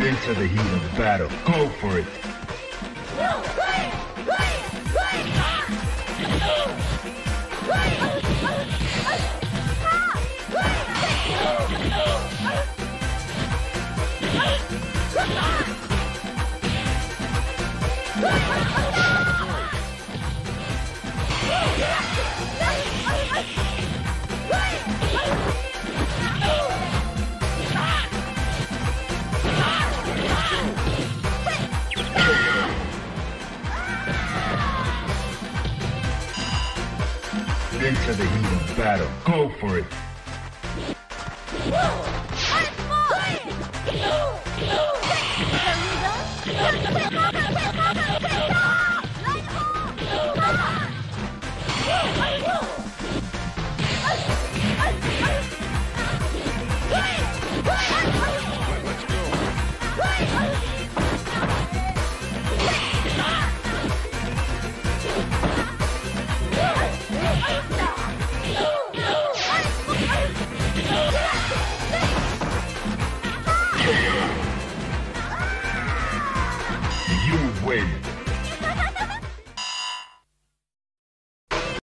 Into the heat of battle. Go for it. Into the heat of battle. Go for it. You win.